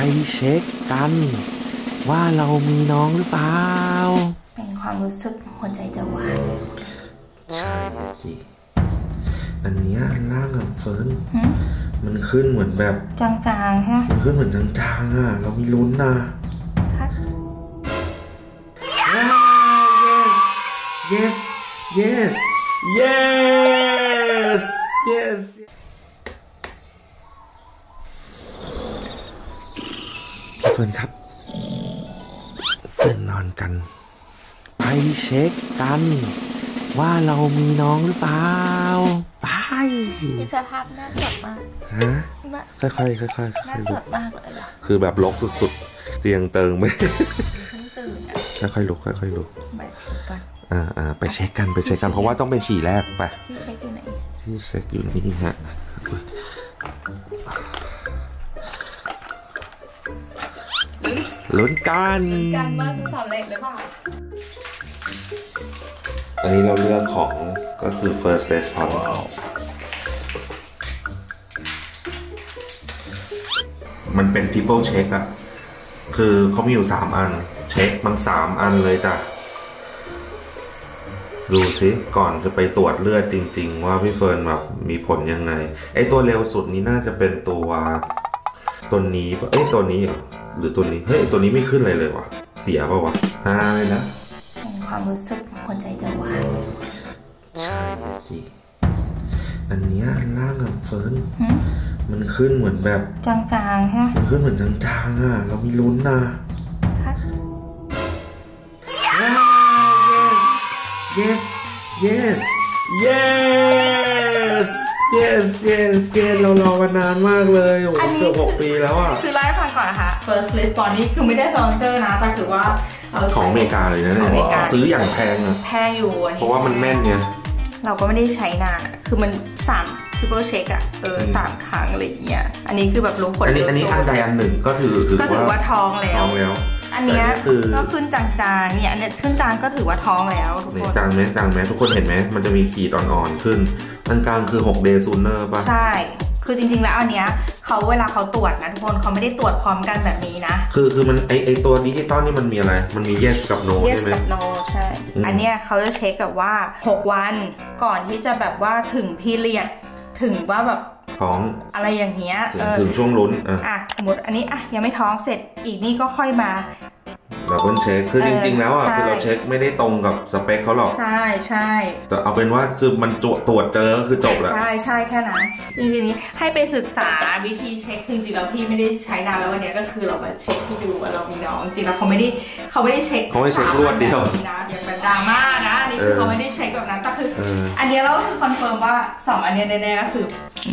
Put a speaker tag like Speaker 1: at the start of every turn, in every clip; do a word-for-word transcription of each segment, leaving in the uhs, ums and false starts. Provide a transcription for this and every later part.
Speaker 1: เช็คกันว่าเรามีน้องหรือเปล่า
Speaker 2: เป็นความรู้สึกหัวใจจะวาย
Speaker 1: ใช่จีอันนี้อันล่างอ่ะเฟิร์นมันขึ้นเหมือนแบบ
Speaker 2: จางๆฮะ
Speaker 1: มันขึ้นเหมือนจางๆอ่ะเรามีลุ้นนะyes yes yes yes พี่เฟิร์นครับตื่นนอนกันไปเช็คกันว่าเรามีน้องหรือเปล่าไป
Speaker 2: มีสภาพน่าสดมาก
Speaker 1: ฮะค่อยๆค่อยๆค่อยๆ
Speaker 2: น่าสดมากเลยล่ะ
Speaker 1: คือแบบลกสุดๆเตียงเติงไม่
Speaker 2: ตื่น
Speaker 1: อ่ะค่อยๆลุกค่อยๆลุก
Speaker 2: ไปเช็คกัน
Speaker 1: อ่าอ่าไปเช็คกันไปเช็คกันเพราะว่าต้องเป็นฉี่แรกไป
Speaker 2: ที่เช็คอยู่ไหน
Speaker 1: ที่เช็คอยู่นี่ฮะลุ้นกัน
Speaker 2: กันว่าจะสำเร็จหรือเปล่า
Speaker 1: อันนี้เราเลือกของก็คือ first response มันเป็น triple check อะคือเขามีอยู่สามอันเช็คมันสามอันเลยจ้ะดูสิก่อนจะไปตรวจเลือดจริงๆว่าพี่เฟิร์นแบบมีผลยังไงไอตัวเร็วสุดนี้น่าจะเป็นตัวตัวนี้เอ้ยตัวนี้หรือตัวนี้เฮ้ยตัวนี้ไม่ขึ้นอะไรเลยวะเสียป่าวะหายเลยนะ
Speaker 2: เป็นความรู้สึกหัวใจจะวาย
Speaker 1: ใช่จีอันนี้อันล่างอ่ะเฟิร์นมันขึ้นเหมือนแบบ
Speaker 2: จางๆฮะ
Speaker 1: มันขึ้นเหมือนจางๆอ่ะเรามีลุ้นนะyes yes yes yes yes yes เรารอมานานมากเลยโอ้โหเกือบหกปีแล้วอ่ะ
Speaker 2: คือไล่ฟังก่อนนะคะ first response นี่คือไม่ได้สปอนเซอร์นะแต่ถือว่า
Speaker 1: ของอเมริกาเลยนะเนี่ยซื้ออย่างแพงอะ
Speaker 2: แพงอยู่
Speaker 1: เพราะว่ามันแม่นเนี่ย
Speaker 2: เราก็ไม่ได้ใช้นานอะคือมันสามtriple check อะเออสามครั้งอะไรอย่างเงี้ยอันนี้คือแบบรู้ผล
Speaker 1: อันนี้อันนี้อันใดอันหนึ่งก็ถือ
Speaker 2: ก็ถือว่าท้องแล้ว
Speaker 1: ท้องแล้ว
Speaker 2: อันนี้ก็ขึ้นจางๆเนี่ยอันนี้ขึ้นจางก็ถือว่าท้องแล้วทุกคน
Speaker 1: จางไหมจางไหมทุกคนเห็นไหมมันจะมีขีดอ่อนๆขึ้นอันกลางคือหก day sooner ป่ะ
Speaker 2: ใช่คือจริงๆแล้วอันเนี้ยเขาเวลาเขาตรวจนะทุกคนเขาไม่ได้ตรวจพร้อมกันแบบนี้นะ
Speaker 1: คือคือมันไอไอตัวดิจิตอลนี่มันมีอะไรมันมี yes กับ no ใช่ไหม
Speaker 2: yes กับ no ใช่อันเนี้ยเขาจะเช็คกับว่าหกวันก่อนที่จะแบบว่าถึงพีเรียดถึงว่าแบบ
Speaker 1: ท้อง
Speaker 2: อะไรอย่างเงี้ย
Speaker 1: ถึงช่วงลุ้น
Speaker 2: อ่ะสมมติอันนี้อ่ะยังไม่ท้องเสร็จอีกนี่ก็ค่อยมา
Speaker 1: ดับเบิลเช็คคือจริงๆแล้วอ่ะคือเราเช็คไม่ได้ตรงกับสเปคเขาหรอก
Speaker 2: ใช่ใช่
Speaker 1: แต่เอาเป็นว่าคือมันตรวจตรวจเจอก็คือจบแล้ว
Speaker 2: ใช่ใช่แค่นั้นจริงๆนี้ให้ไปศึกษาวิธีเช็คคือจริงๆแล้วพี่ไม่ได้ใช้นานแล้ววันนี้ก็คือเรามาเช็คที่ดูว่าเรามีน้องจริงๆแล้วเขาไม่ได้เขาไม่ได้เช็ค
Speaker 1: เขาไม่เช็ครวดเดียว
Speaker 2: นะอย่างแบบดราม่านะนี่คือเขาไม่ได้เช็คแบบนั้นแต่คืออันนี้เราคือคอนเฟิร์มว่าสองอันนี้แน่ๆก็คือ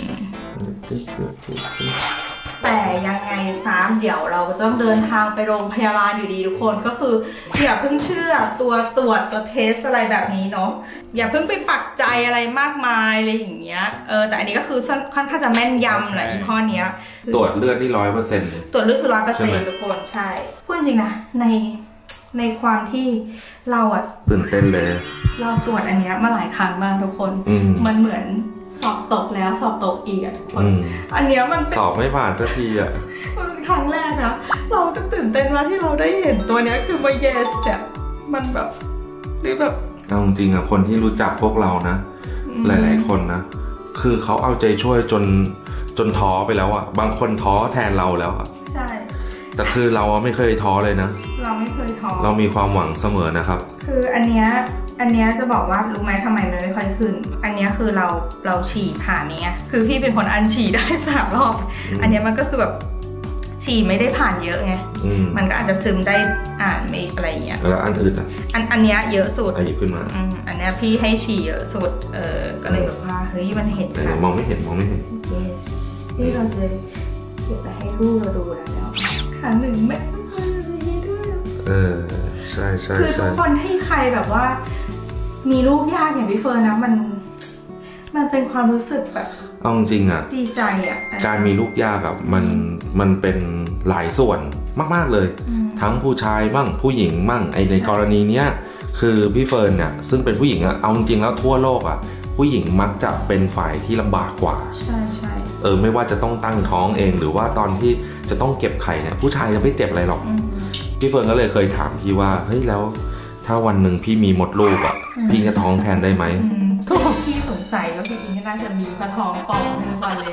Speaker 2: แต่ยังไงซ้ำเดี๋ยวเราต้องเดินทางไปโรงพยาบาลอยู่ดีทุกคนก็คืออย่าเพิ่งเชื่อตัวตรวจตัวเทสอะไรแบบนี้เนาะอย่าเพิ่งไปปักใจอะไรมากมายอะไรอย่างเงี้ยเออแต่อันนี้ก็คือค่อนข้างจะแม่นยำแหละยี่ห้อเนี้ย
Speaker 1: ตรวจเลือดนี่ร้อยเปอร์เซ็นต์
Speaker 2: ตรวจเลือดคือร้อยเปอร์เซ็นต์ทุกคนใช่พูดจริงนะในในความที่เราอะ
Speaker 1: ตื่นเต้นเลย
Speaker 2: เราตรวจอันเนี้ยมาหลายครั้งมากทุกคนมันเหมือนสอบตกแล้วสอบตกอีกอะทุกคนอันเนี้ยมัน
Speaker 1: สอบไม่ผ่านสักทีอะ
Speaker 2: มันเป็นครั้งแรกนะเราจะตื่นเต้นมากที่เราได้เห็นตัวเนี้ยคือมา yes เนี่ยมันแบบหรือแบบ
Speaker 1: เอาจริงๆอะคนที่รู้จักพวกเรานะหลายๆคนนะคือเขาเอาใจช่วยจนจนท้อไปแล้วอะบางคนท้อแทนเราแล้วอะ
Speaker 2: ใช่
Speaker 1: แต่คือเราไม่เคยท้อเลยนะ
Speaker 2: เราไม่เคยท้อ
Speaker 1: เรามีความหวังเสมอนะครับ
Speaker 2: คืออันเนี้ยอันเนี้ยจะบอกว่ารู้ไหมทำไมมันไม่ค่อยขึ้นอันเนี้ยคือเราเราฉี่ผ่านเนี้ยคือพี่เป็นคนอันฉี่ได้สามรอบอันเนี้ยมันก็คือแบบฉี่ไม่ได้ผ่านเยอะไงมันก็อาจจะซึมได้อ่านไม่อะไรเงี้ย
Speaker 1: แล้วอันอื่นอ่ะ
Speaker 2: อันอันเนี้ยเยอะสุด
Speaker 1: หยิบขึ้นมา
Speaker 2: อันเนี้ยพี่ให้ฉี่เยอะสุดเออก็เลยแบบว่าเฮ้ยมันเห็น
Speaker 1: แต่มองไม่เห็นมองไม่เห็น
Speaker 2: yes ที่เราจะเก็บไปให้ลูกเราดูแล้วขาหนึ่งแม่
Speaker 1: เออใช่ใช่
Speaker 2: คือทุกคนที่ใครแบบว่ามีลูกยากอย่างพี่เฟิร์นนะมันมันเป็นความรู้สึกแบบ
Speaker 1: เอาจริงอ่ะ
Speaker 2: ดีใจอ่ะ
Speaker 1: การมีลูกยากอ่ะมันมันเป็นหลายส่วนมากๆเลยทั้งผู้ชายบ้างผู้หญิงบ้างไอในกรณีเนี้ยคือพี่เฟิร์นเนี่ยซึ่งเป็นผู้หญิงอ่ะเอาจริงแล้วทั่วโลกอ่ะผู้หญิงมักจะเป็นฝ่ายที่ลำบากกว่า
Speaker 2: ใช่ใช่
Speaker 1: เออไม่ว่าจะต้องตั้งท้องเองหรือว่าตอนที่จะต้องเก็บไข่เนี่ยผู้ชายจะไม่เจ็บอะไรหรอกพี่เฟิร์นก็เลยเคยถามพี่ว่าเฮ้ยแล้วถ้าวันหนึ่งพี่มีมดลูกอ่ะพี่จะท้องแทนได้ไหม
Speaker 2: พี่สงสัยว่าพี่อิงก็น่าจะมีพระท้องป่องทุกวันเลย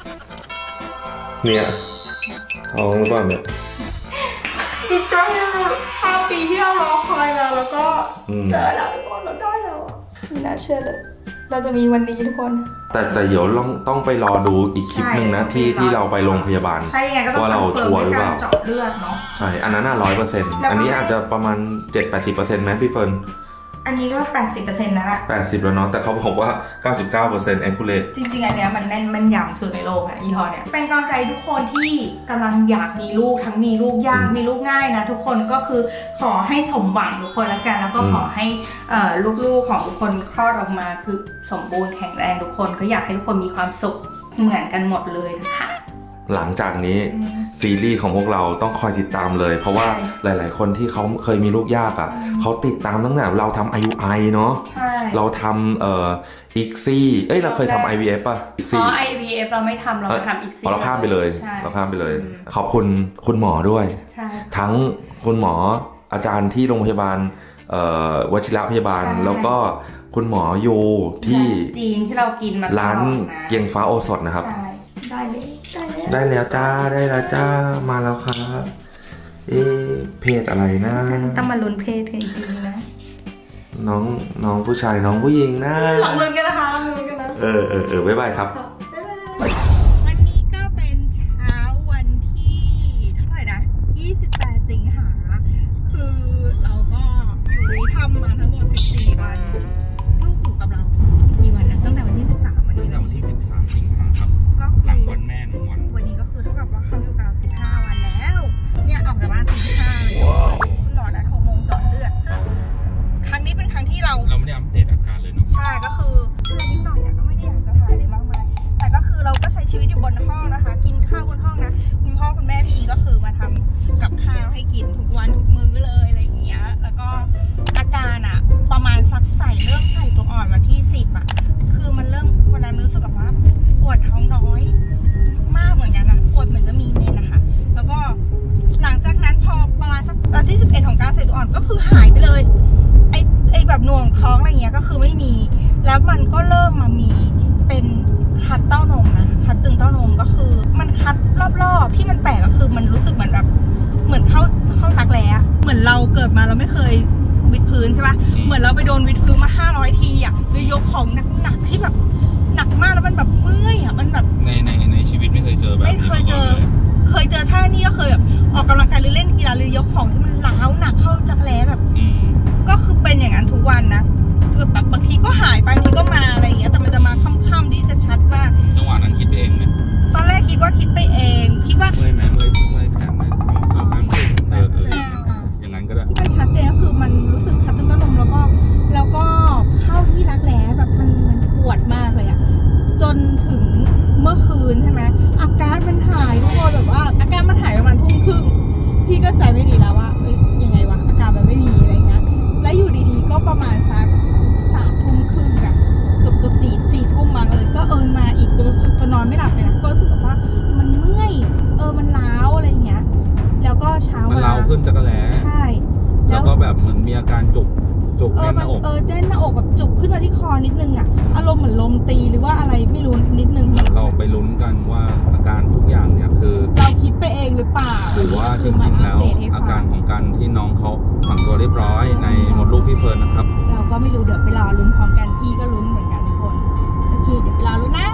Speaker 1: เนี่ยท้องหรือเปล่าเนี่ย
Speaker 2: ดีใจอ่ะห้าปีที่เรารอคอยมาแล้วก็เจอแล้วทุกคนเราได้แล้วไม่น่าเชื่อเลยเราจะมีวันนี้ทุกคน
Speaker 1: แต่แต่เดี๋ยวต้องต้องไปรอดูอีกคลิปหนึ่งนะที่ที่เราไปโรงพยาบาล
Speaker 2: ใช่ไงก็ต้อง
Speaker 1: ว่าเราชัวร์หรือเปล่า
Speaker 2: เจาะเลือดเนาะ
Speaker 1: ใช่อันนั้นน่ะร้อยเปอร์เซ็นต์อันนี้อาจจะประมาณเจ็ดแปดสิบเปอร์เซ็นต์ไหมพี่เฟิร์น
Speaker 2: อันนี้ก็แปดสิบเปอร์เซ็นต์แล้วแหละ
Speaker 1: แปดสิบแล้วเนาะแต่เขาบอกว่า เก้าสิบเก้าเปอร์เซ็นต์ accurate
Speaker 2: จริงๆอันเนี้ยมันแน่นมันยำสุดในโลกอ่ะยี่ห้อเนี้ยเป็นกำลังใจทุกคนที่กำลังอยากมีลูกทั้งมีลูกยากมีลูกง่ายนะทุกคนก็คือขอให้สมหวังทุกคนแล้วกันแล้วก็ขอให้ลูกๆของทุกคนคลอดออกมาคือสมบูรณ์แข็งแรงทุกคนก็อยากให้ทุกคนมีความสุขเหมือนกันหมดเลยนะคะ
Speaker 1: หลังจากนี้ซีรีส์ของพวกเราต้องคอยติดตามเลยเพราะว่าหลายๆคนที่เขาเคยมีลูกยากอ่ะเขาติดตามตั้งแต่เราทำ ไอ ยู ไอ เนาะเราทำเอ่ออีกซี่เอ้ยเราเคยทำ ไอ วี เอฟ ป่ะ
Speaker 2: อ๋อ ไอ วี เอฟ เราไม่ทำเราทำอีกซี่
Speaker 1: เราข้ามไปเลยเราข้ามไปเลยขอบคุณคุณหมอด้วยทั้งคุณหมออาจารย์ที่โรงพยาบาลวชิระพยาบาลแล้วก็คุณหมอยูที่
Speaker 2: จีนที่เรากินมา
Speaker 1: ร้านเกียงฟ้าโอสถนะครับ
Speaker 2: ได้เลย
Speaker 1: ได้แล้วจ้าได้แล้วจ้ามาแล้วครับเอ๊ะเพศอะไรนะ
Speaker 2: ต้องมาลุ้นเพศกันอีกทีนะ
Speaker 1: น้องน้องผู้ชายน้องผู้หญิงนะ
Speaker 2: ลองลุ้นกันนะคะลองลุ้นกันนะ
Speaker 1: เออเออเออบ๊ายบายครับ
Speaker 2: วันนี้ก็เป็นเช้าวันที่เท่าไหร่นะยี่สิบแปดสิงหาคือเราก็อยู่ทำมาทั้งหมดสิบสี่วันลูกอยู่กับเรากี่วันนะตั้งแต่วันที่สิบสามวันนี้
Speaker 1: ตั้งแต่วันที่สิบสามสิงหาครับ
Speaker 2: ก็
Speaker 1: หลังวันแม่หนึ่งวัน
Speaker 2: วันนี้ก็คือเท่ากับว่าเขาอยู่กับเราสิบห้าวันแล้วเนี่ยออกจากบ้านตีห้าเลยคุณหมอนัดหกโมงเจาะเลือดซึ่งครั้งนี้เป็นครั้งที่เรา
Speaker 1: เราไม่ได้อัปเดตอาการเลยเนาะ
Speaker 2: ใช่ก็คือเชื่อนิดหน่อยก็ไม่ได้อยากจะถ่ายเลยมากมายแต่ก็คือเราก็ใช้ชีวิตอยู่บนห้องนะคะกินข้าวบนห้องนะคุณพ่อคุณแม่พี่ก็คือมาทำกับข้าวให้กินทุกวันทุกมื้อเลยอะไรอย่างเงี้ยแล้วก็อาการอ่ะประมาณสักใส่เริ่มใส่ตัวอ่อนวันที่สิบอ่ะคือมันเริ่มวันนั้นรู้สึกแบบว่าปวดท้องน้อยมากเหมือนกันนะปวดเหมือนจะมีเมนนะคะแล้วก็หลังจากนั้นพอประมาณสักวันที่สิบเอ็ดของการใส่ตัวอ่อนก็คือหายไปเลยไอไอแบบหน่วงท้องอะไรเงี้ยก็คือไม่มีแล้วมันก็เริ่มมามีเป็นคัดเต้านมนะคัดตึงเต้านมก็คือมันคัดรอบๆที่มันแปลกก็คือมันรู้สึกเหมือนแบบเหมือนเข้าเข้ารักแร้เหมือนเราเกิดมาเราไม่เคยวิดพื้นใช่ปะเหมือนเราไปโดนวิดพื้นมาห้าร้อยทีอ่ะหรือยกของหนักๆที่แบบหนักมากแล้วมันแบบเมื่อยอ่ะมันแบบ
Speaker 1: ในในในชีวิตไม่เคยเจอแบบ
Speaker 2: ไม่เคยเจอเคยเจอท่านี่ก็เคยแบบออกกำลังกายหรือเล่นกีฬาหรือยกของที่มันล้าวหนักเข้าจักแร้แบบก็คือเป็นอย่างนั้นทุกวันนะคือแบบบางทีก็หายไปบางทีก็มาอะไรอย่างเงี้ยแต่มันจะมาค่ำๆที่จะชัดมาก
Speaker 1: จังหวะนั้นคิดไปเองไหม
Speaker 2: ตอนแรกคิดว่าคิดไปเองคิดว่า
Speaker 1: เมื่อยไหมเมื่อยเมื่อยแขนไหมเราห้ามเออเอออย่างนั้นก็ได้
Speaker 2: ที่มันชัดเจนก็คือมันรู้สึกคัดตึงเต้านมแล้วก็แล้วก็เข้าที่รักแร้แบบมันมันปวดมากเลยอะจนถึงเมื่อคืนใช่ไหมอาการมันหายทุกคนแบบว่าอาการมันหายประมาณทุ่มครึ่งพี่ก็ใจไม่ดีแล้วว่าเอ้ยยังไงวะอาการมันไม่มีอะไรเงี้ยแล้วอยู่ดีๆก็ประมาณสักสามทุ่มครึ่งอะเกือบเกือบสี่สี่ทุ่มมาเลยก็เอิญมาอีกก็นอนไม่หลับเลยนะก็รู้สึกว่ามันเมื่อยเออมันล้าวอะไรเงี้ยแล้วก็เช้า
Speaker 1: มันล้าวขึ้นจักรแร้
Speaker 2: ใช่
Speaker 1: แล้วก็แบบเหมือนมีอาการจุกจุกแน่นหน้าอก
Speaker 2: เออแน่นหน้าอกแบบจุกขึ้นมาที่คอนิดนึงอ่ะอารมณ์เหมือนลมตีหรือว่าอะไรไม่รู้นิดนึง
Speaker 1: เราไปลุ้นกันว่าอาการทุกอย่างเนี่ยคือ
Speaker 2: เราคิดไปเองหรือเปล่า
Speaker 1: หรือว่าจริงๆแล้วอาการของการที่น้องเขาฝังตัวเรียบร้อยในมดลูกพี่เฟิร์นนะครับ
Speaker 2: เราก็ไม่รู้เดี๋ยวไปรอลุ้นพร้อมกันพี่ก็ลุ้นเหมือนกันทุกคนโอเคเดี๋ยวไปรอลุ้นนะ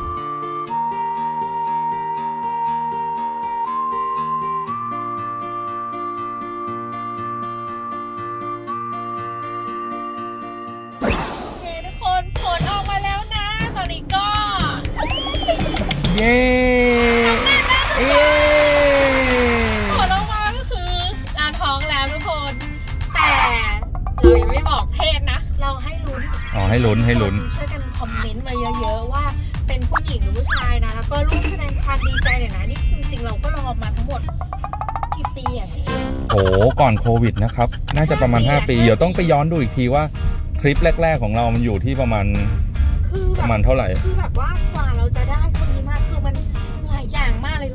Speaker 1: เย้
Speaker 2: เย้ผลออกมาก็คือเราท้องแล้วทุกคนแต่เรายังไม่บอกเพศนะเราให้ลุ้น
Speaker 1: อ๋อให้ลุ้นให้ลุ้น
Speaker 2: ช่วยกันคอมเมนต์มาเยอะๆว่าเป็นผู้หญิงหรือผู้ชายนะแล้วก็ร่วมแสดงความดีใจหน่อยนะนี่คือจริงเราก็รอมาทั้งหมดกี่ปีอ่ะพี่เอ๋
Speaker 1: โอ้ก่อนโควิดนะครับน่าจะประมาณห้าปีเดี๋ยวต้องไปย้อนดูอีกทีว่าคลิปแรกๆของเรามันอยู่ที่ประมาณประมาณเท่าไหร่
Speaker 2: คือแบบว่ากว่าเราจะได้คนนี้มาคือมันหลายอย่างมากเลยทุกคน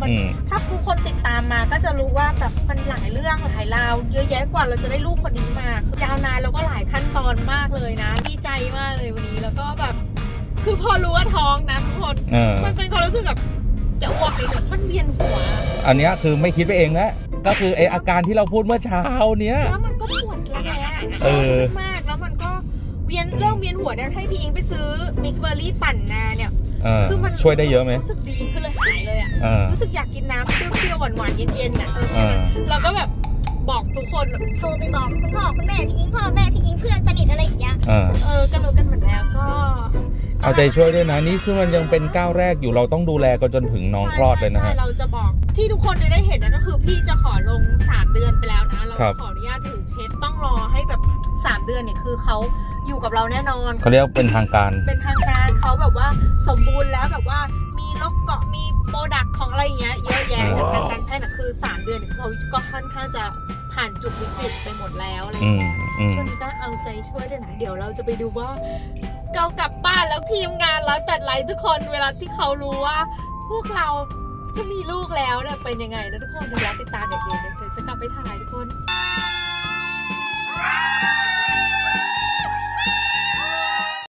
Speaker 3: มันถ้าทุกคนติดตามมาก็จะรู้ว่าแบบมันหลายเรื่องหลายราวเยอะแยะกว่าเราจะได้ลูกคนนี้มาคือยาวนานแล้วก็หลายขั้นตอนมากเลยนะดีใจมากเลยวันนี้แล้วก็แบบคือพอรู้ว่าท้องนะทุกคนมันเป็นความรู้สึกแบบจะอ้วกเลยมันเวียนหัว
Speaker 4: อันนี้คือไม่คิดไปเองแล้วก็คือไออาการที่เราพูดเมื่อเช้าเนี้ย
Speaker 3: แล้วมันก็ปวดระแคะเออมากแล้วมันก็เวียนเริ่มเวียนหัวเนี่ยให้พี่อิงไปซื้อมิกเบอร์รี่ปั่นนาเนี่ย
Speaker 4: คือมันช่วยได้เยอะไหม
Speaker 3: รู้สึกดีขึ้นเลยหายเลยอ่ะรู้สึกอยากกินน้ำเปรี้ยวๆหวานๆเย็นๆอ่ะเราก็แบบบอกทุกคน
Speaker 5: โทรไปบอกคุณพ่อคุณแม่พี่อิงพ่อแม่พี่อิงเพื่อนสนิทอะไรอย่างเงี้ย
Speaker 3: เออก็รู้กันหมดแล้วก็
Speaker 4: เอาใจช่วยด้วยนะนี่คือมันยังเป็นก้าวแรกอยู่เราต้องดูแลกันจนถึงน้องคลอดเลยนะฮะ
Speaker 3: เราจะบอกที่ทุกคนจะได้เห็นนะก็คือพี่จะขอลงสามเดือนไปแล้วนะเราขออนุญาตถือเคสต้องรอให้แบบสามเดือนเนี่ยคือเขาอยู่กับเราแน่นอน
Speaker 4: เขาเรียกเป็นทางการ
Speaker 3: เป็นทางการเขาแบบว่าสมบูรณ์แล้วแบบว่ามีล็อกเกาะมีโปรดักต์ของอะไรเงี้ยเยอะแยะทางการแพทย์น่ะคือสามเดือนเนี่ยเขาก็ค่อนข้างจะผ่านจุดวิกฤตไปหมดแล้วอะไรอย่างเงี้ยช่วงนี้ก็เอาใจช่วยด้วยนะเดี๋ยวเราจะไปดูว่าเรากลับบ้านแล้วทีมงานร้อยแปดไลฟ์ทุกคนเวลาที่เขารู้ว่าพวกเราจะมีลูกแล้วเนี่ยเป็นยังไงนะทุกคนเดี๋ยวติดตามเด็กๆเดี๋ยวจะกลับไปถ่าย